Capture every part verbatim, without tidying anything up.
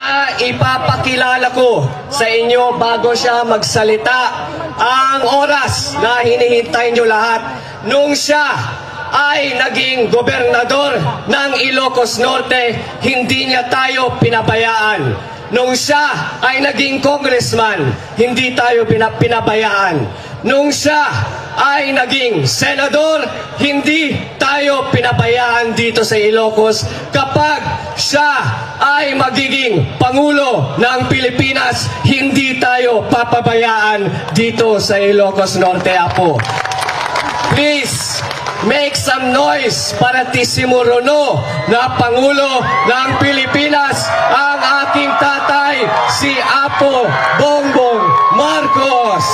Uh, ipapakilala ko sa inyo bago siya magsalita ang oras na hinihintay nyo lahat. Nung siya ay naging gobernador ng Ilocos Norte, hindi niya tayo pinabayaan. Nung siya ay naging congressman, hindi tayo pinabayaan. Nung siya ay naging senador, hindi tayo pinabayaan dito sa Ilocos. Kapag siya ay magiging Pangulo ng Pilipinas, hindi tayo papabayaan dito sa Ilocos Norte, Apo. Please, make some noise para Tisimurono na Pangulo ng Pilipinas, ang aking tatay, si Apo Bongbong Marcos.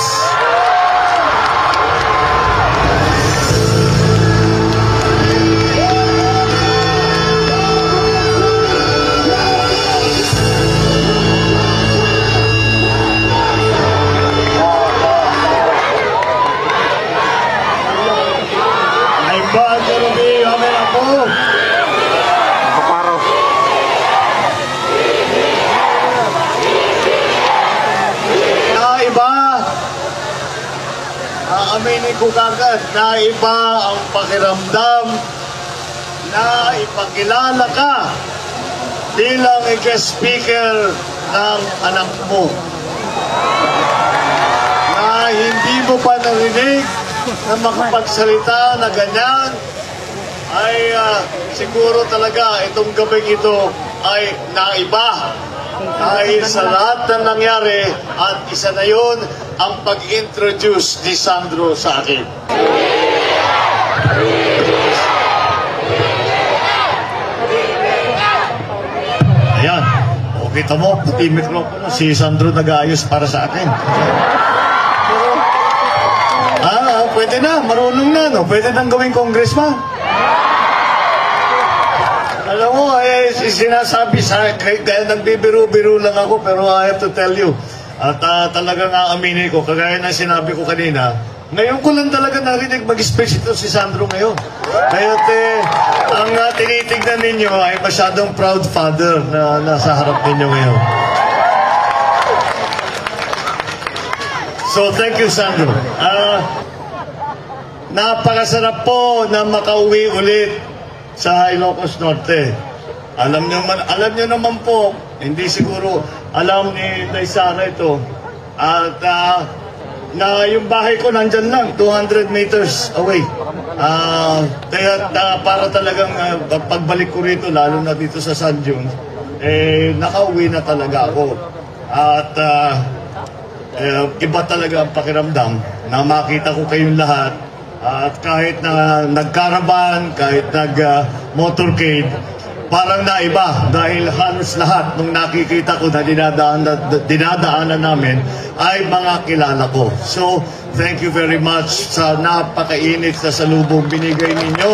Aminin ko kagad na iba ang pakiramdam na ipakilala ka bilang guest speaker ng anak mo, na hindi mo pa narinig na makapagsalita na ganyan. Ay uh, siguro talaga itong gabing ito ay naiba dahil sa lahat ng nangyari, at isa na yun ang pag-introduce ni Sandro sa akin. Ayan, o kita mo, puti mikropono, si Sandro nag-aayos para sa akin. Ah, pwede na, marunong na, no? Pwede nang gawing congressman. Alam mo, eh, sinasabi sa akin, kaya nagbibiro-biro lang ako, pero I have to tell you, at uh, talagang aaminin ko, kagaya na sinabi ko kanina, ngayon ko lang talaga narinig mag-speech ito si Sandro ngayon. Kaya eh, ang uh, tinitignan ninyo ay masyadong proud father na nasa harap ninyo ngayon. So, thank you, Sandro. Uh, napakasarap po na makauwi ulit sa Ilocos Norte. Alam niyo man, alam niyo naman po, hindi siguro alam ni Daisara ito, at uh, na yung bahay ko nandyan lang, two hundred meters away. Uh, kaya uh, para talagang uh, pagbalik ko rito, lalo na dito sa San June, eh, nakauwi na talaga ako. At uh, eh, iba talaga ang pakiramdam na makita ko kayong lahat. At kahit na nagkaraban, kahit nag-motorcade, uh, parang naiba dahil halos lahat nung nakikita ko na dinadaanan, dinadaanan namin ay mga kilala ko. So, thank you very much sa napakainit na salubong binigay ninyo.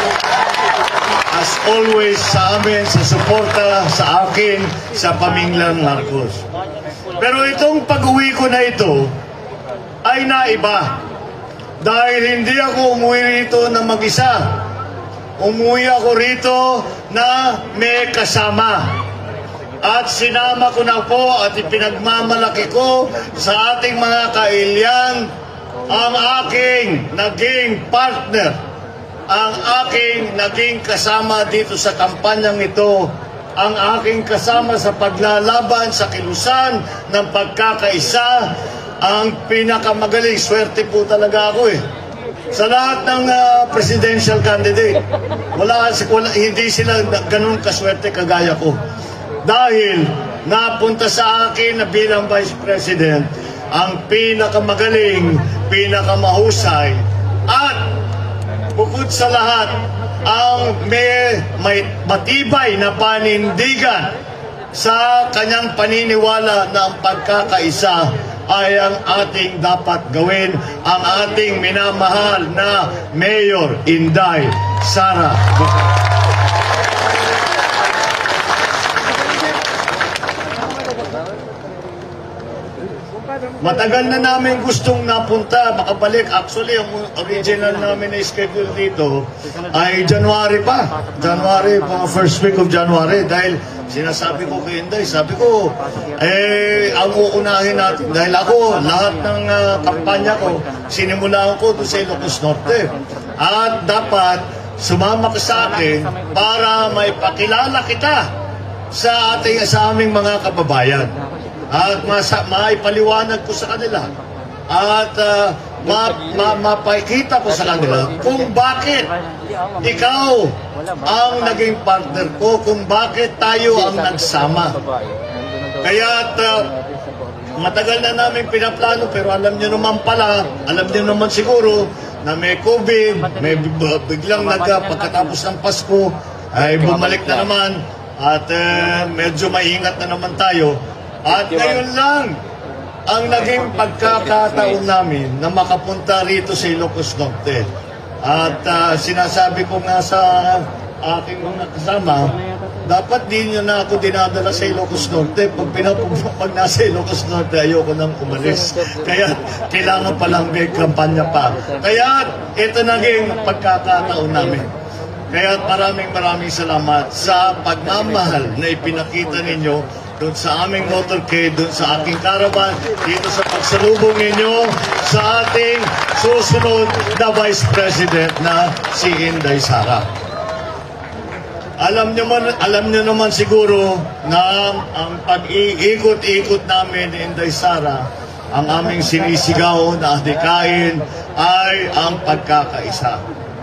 As always sa amin, sa suporta sa akin, sa pamilya Marcos. Pero itong pag-uwi ko na ito ay naiba. Dahil hindi ako umuwi rito na mag-isa. Umuwi ako rito na may kasama. At sinama ko na po at ipinagmamalaki ko sa ating mga kailyan ang aking naging partner, ang aking naging kasama dito sa kampanyang ito, ang aking kasama sa paglalaban sa kilusan ng pagkakaisa, ang pinakamagaling. Swerte po talaga ako eh. Sa lahat ng uh, presidential candidate, wala, wala, hindi sila ganun kaswerte kagaya ko. Dahil napunta sa akin na bilang Vice President ang pinakamagaling, pinakamahusay, at bukod sa lahat, ang may, may matibay na panindigan sa kanyang paniniwala na ang pagkakaisa ay ang ating dapat gawin, ang ating minamahal na Mayor Inday Sara Butay. Matagal na namin gustong napunta, makabalik. Actually, ang original namin na schedule dito ay January pa. January, mga first week of January. Dahil sinasabi ko kay Inday, sabi ko, eh, ang uunahin natin, dahil ako, lahat ng uh, kampanya ko, sinimulaan ko doon sa Ilocos Norte. At dapat, sumama ka sa akin para may pakilala kita sa ating, sa aming mga kababayan. At masa, maipaliwanag ko sa kanila. At uh, ma, ma, mapakita ko sa kanila kung bakit ikaw ang naging partner ko, kung bakit tayo ang nagsama. Kaya uh, matagal na namin pinaplano, pero alam nyo naman pala, alam nyo naman siguro na may COVID, may biglang nagka, pagkatapos ng Pasko, ay bumalik na naman at uh, medyo maingat na naman tayo. At ngayon lang, ang naging pagkakataon namin na makapunta rito sa Ilocos Norte. At uh, sinasabi ko nga sa aking mga kasama, dapat din nyo na ako dinadala sa Ilocos Norte. Pag, pag nasa Ilocos Norte, ayoko nang umalis. Kaya kailangan palang may kampanya pa. Kaya ito naging pagkakataon namin. Kaya maraming maraming salamat sa pagmamahal na ipinakita ninyo doon sa aming motorcade, doon sa aking caravan, dito sa pagsalubong ninyo sa ating susunod na Vice President na si Inday Sara. Alam nyo, man, alam nyo naman siguro na ang pag-iikot-ikot namin ni Inday Sara, ang aming sinisigaw na adhikain ay ang pagkakaisa.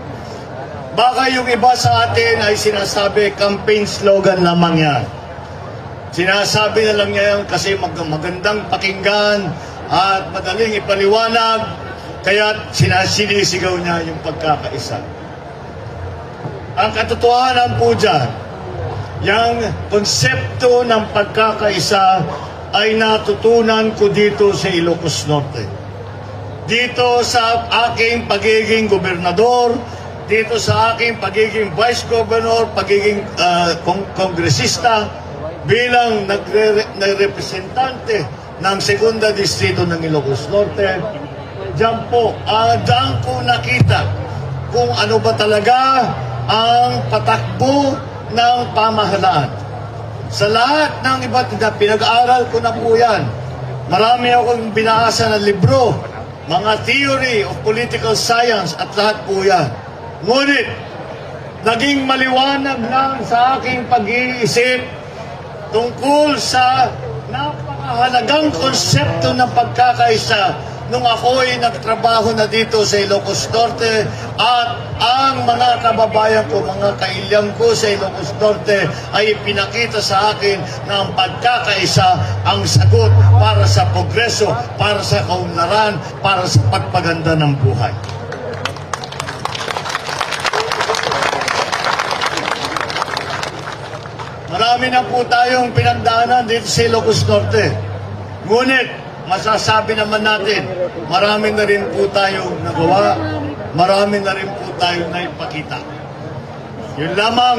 Baka yung iba sa atin ay sinasabi campaign slogan lamang yan. Sinasabi na lang niya yan kasi mag magandang pakinggan at madaling ipaliwanag, kaya sinisigaw niya yung pagkakaisa. Ang katotohanan po dyan, yung konsepto ng pagkakaisa ay natutunan ko dito sa Ilocos Norte. Dito sa aking pagiging gobernador, dito sa aking pagiging vice governor, pagiging uh, kong kongresista, bilang nagre-representante ng Segunda Distrito ng Ilocos Norte, diyan po, uh, diyan ko nakita kung ano ba talaga ang patakbo ng pamahalaan. Sa lahat ng iba't na pinag-aaral ko na po yan. Marami akong binasa na libro, mga theory of political science at lahat po yan. Ngunit, naging maliwanag lang sa aking pag-iisip tungkol sa napakahalagang konsepto ng pagkakaisa nung ako'y nagtrabaho na dito sa Ilocos Norte at ang mga kababayan ko, mga kailyang ko sa Ilocos Norte ay ipinakita sa akin na ang pagkakaisa ang sagot para sa progreso, para sa kaunlaran, para sa pagpaganda ng buhay. Marami na po tayong pinagdaanan dito sa Ilocos Norte. Ngunit, masasabi naman natin, marami na rin po tayong nagawa, marami na rin po tayong naipakita. Yun lamang,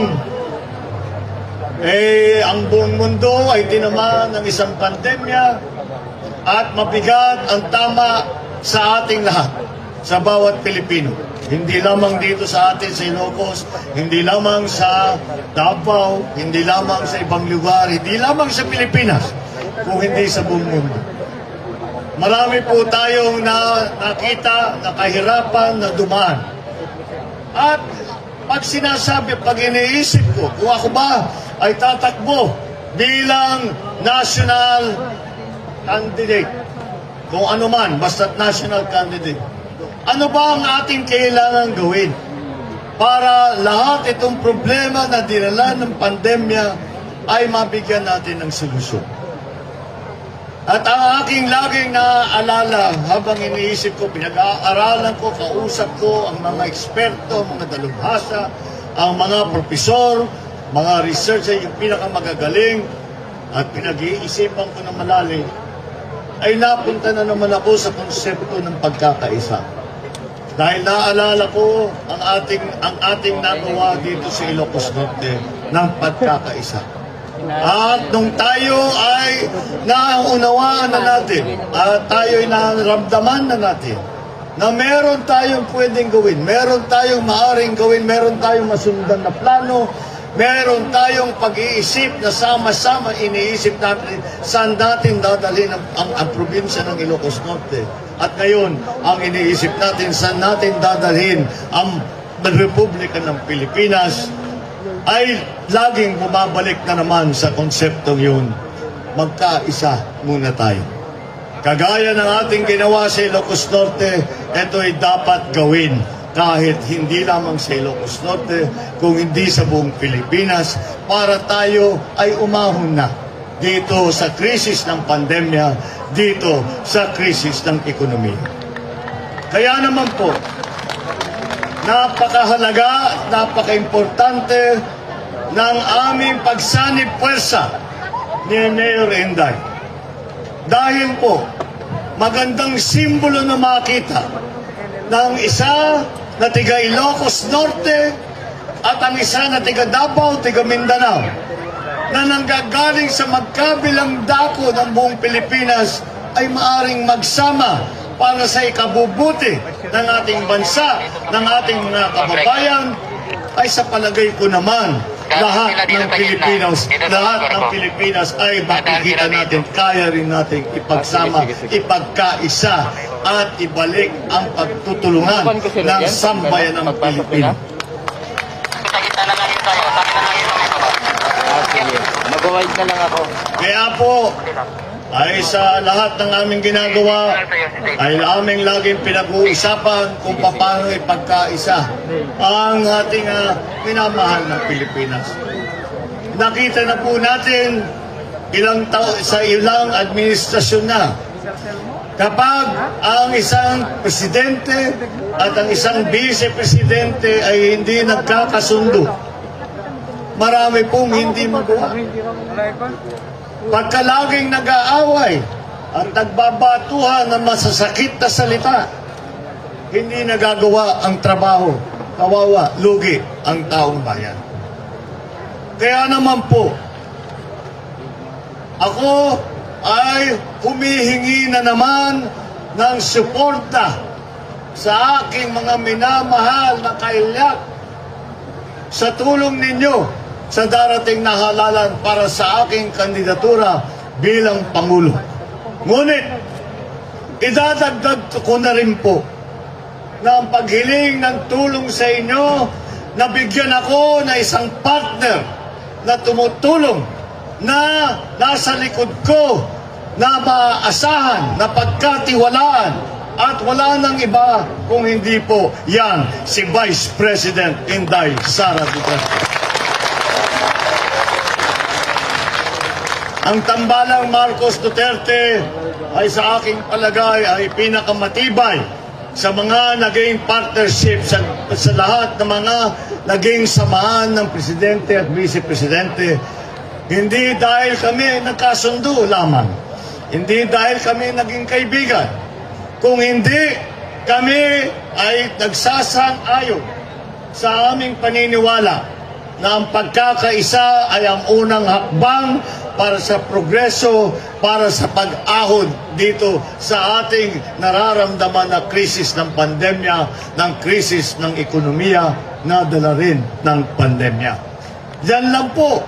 eh, ang buong mundo ay tinamaan ng isang pandemya at mabigat ang tama sa ating lahat, sa bawat Pilipino. Hindi lamang dito sa atin sa Ilocos, hindi lamang sa Davao, hindi lamang sa ibang lugar, hindi lamang sa Pilipinas, kung hindi sa buong mundo. Marami po tayong na, nakita, na kahirapan, na dumaan. At pag sinasabi, pag iniisip ko, kung ako ba ay tatakbo bilang national candidate, kung ano man, basta't national candidate, ano ba ang ating kailangan gawin para lahat itong problema na dinala ng pandemya ay mabigyan natin ng solusyon? At ang aking laging naaalala habang iniisip ko, pinag-aaralan ko, kausap ko ang mga eksperto, mga dalubhasa, ang mga profesor, mga researcher, yung pinakamagagaling, at pinag-iisipan ko na malalim, ay napunta na naman ako sa konsepto ng pagkakaisa. Dahil naalala ko ang ating ang ating nagawa dito sa Ilocos Norte ng pagkakaisa. At nung tayo ay naunawaan na natin at tayo ay naramdaman na natin na meron tayong pwedeng gawin, meron tayong maaring gawin, meron tayong masundan na plano, meron tayong pag-iisip na sama-sama iniisip natin saan natin dadalhin ang, ang, ang probinsya ng Ilocos Norte. At ngayon, ang iniisip natin saan natin dadalhin ang Republika ng Pilipinas ay laging bumabalik na naman sa konseptong yun. Magkaisa muna tayo. Kagaya ng ating ginawa sa Ilocos Norte, ito ay dapat gawin kahit hindi lamang sa Ilocos Norte, kung hindi sa buong Pilipinas, para tayo ay umahon na dito sa krisis ng pandemya, dito sa krisis ng ekonomiya. Kaya naman po, napakahalaga, napaka-importante ng aming pagsanib puwersa ni Mayor Inday. Dahil po, magandang simbolo na makita ng isa na tiga Ilocos Norte at ang isa na tiga Davao, tiga Mindanao, na nanggagaling sa magkabilang dako ng buong Pilipinas ay maaring magsama para sa ikabubuti ng ating bansa, ng ating mga kababayan, ay sa palagay ko naman, lahat ng Pilipinas, lahat ng Pilipinas ay makikita natin, kaya rin natin ipagsama, ipagkaisa, at ibalik ang pagtutulungan ng sambayan ng Pilipinas. Mag-wide na lang ako. Kaya po, ay sa lahat ng aming ginagawa, ay aming laging pinag-uusapan kung paano ipagkaisa ang ating uh, minamahal ng Pilipinas. Nakita na po natin ilang tao sa ilang administrasyon na, kapag ang isang presidente at ang isang vice-presidente ay hindi nagkakasundo, marami pong hindi magawa. Pagka laging nag-aaway at nagbabatuhan ng masasakit na salita, hindi nagagawa ang trabaho. Kawawa, lugi ang taong bayan. Kaya naman po, ako ay humihingi na naman ng suporta sa aking mga minamahal na kailyak sa tulong ninyo sa darating na halalan para sa aking kandidatura bilang Pangulo. Ngunit, idadagdag ko na rin po na ang paghiling ng tulong sa inyo, na bigyan ako na isang partner na tumutulong, na nasa likod ko, na maaasahan, na pagkatiwalaan, at wala nang iba kung hindi po yan si Vice President Inday Sara Duterte. Ang tambalang Marcos Duterte ay sa aking palagay ay pinakamatibay sa mga naging partnership sa, sa lahat ng mga naging samahan ng Presidente at Vice-Presidente. Hindi dahil kami nagkasundo lamang, hindi dahil kami naging kaibigan, kung hindi kami ay nagsasang-ayon sa aming paniniwala na ang pagkakaisa ay ang unang hakbang para sa progreso, para sa pag-ahon dito sa ating nararamdaman na krisis ng pandemya, ng krisis ng ekonomiya na dala rin ng pandemya. Yan lang po.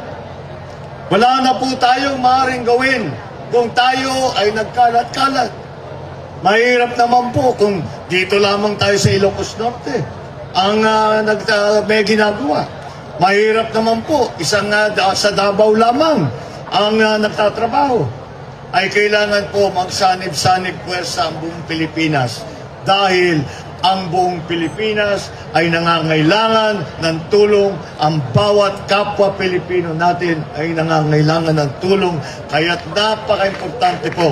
Wala na po tayong maaaring gawin kung tayo ay nagkalat-kalat. Mahirap naman po kung dito lamang tayo sa Ilocos Norte ang uh, nag, uh, may ginagawa. Mahirap naman po, isang uh, sa Davao lamang ang uh, nagtatrabaho. Ay kailangan po magsanib-sanib puwersa ang buong Pilipinas dahil ang buong Pilipinas ay nangangailangan ng tulong. Ang bawat kapwa Pilipino natin ay nangangailangan ng tulong. Kaya't napaka-importante po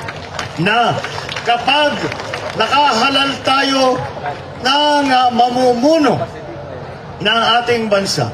na kapag nakahalal tayo ng uh, mamumuno ng ating bansa,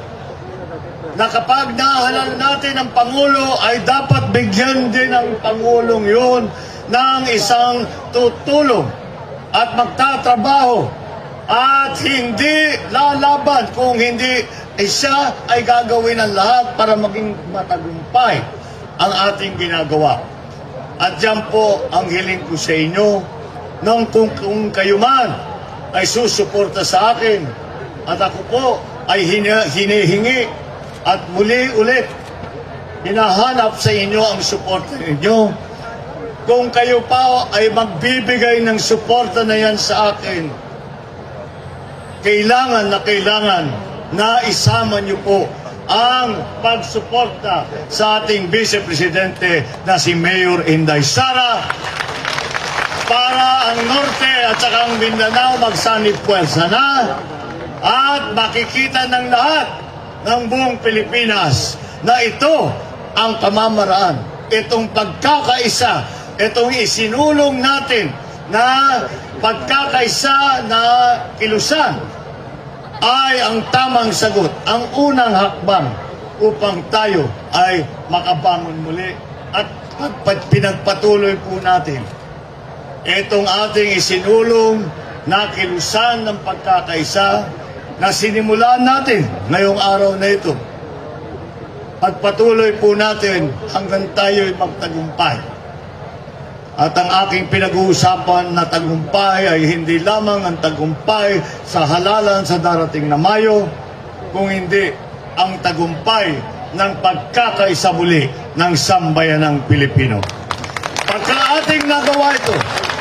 na kapag nahalal natin ang Pangulo, ay dapat bigyan din ang Pangulong yun ng isang tutulong at magtatrabaho at hindi lalaban kung hindi eh, siya ay gagawin ang lahat para maging matagumpay ang ating ginagawa. At dyan po ang hiling ko sa inyo, nung kung, kung kayo man ay susuporta sa akin at ako po ay hinihingi At muli ulit, hinahanap sa inyo ang suporta ninyo. Kung kayo pa ay magbibigay ng suporta na yan sa akin, kailangan na kailangan na isama niyo po ang pagsuporta sa ating Vice Presidente na si Mayor Inday Sara para ang Norte at saka ang Mindanao magsanib puwersa na at makikita ng lahat ng buong Pilipinas na ito ang pamamaraan, itong pagkakaisa, itong isinulong natin na pagkakaisa na kilusan ay ang tamang sagot, ang unang hakbang upang tayo ay makabangon muli at pinagpatuloy po natin itong ating isinulong na kilusan ng pagkakaisa na sinimulan natin ngayong araw na ito. Pagpatuloy po natin hanggang tayo'y magtagumpay. At ang aking pinag-uusapan na tagumpay ay hindi lamang ang tagumpay sa halalan sa darating na Mayo, kung hindi ang tagumpay ng pagkakaisa muli ng sambayanang Pilipino. Pagka ating nagawa ito,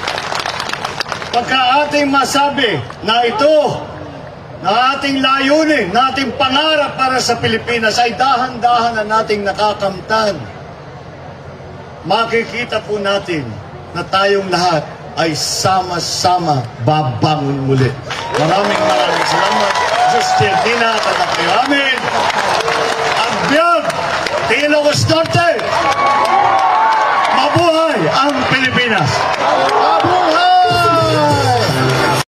pagka ating masabi na ito, na ating layunin, na ating pangarap para sa Pilipinas ay dahan-dahan na nating nakakamtan, makikita po natin na tayong lahat ay sama-sama babangon muli. Maraming maraming salamat. Justin Dina, Katapiramin, Agbyag, Ilocos Norte.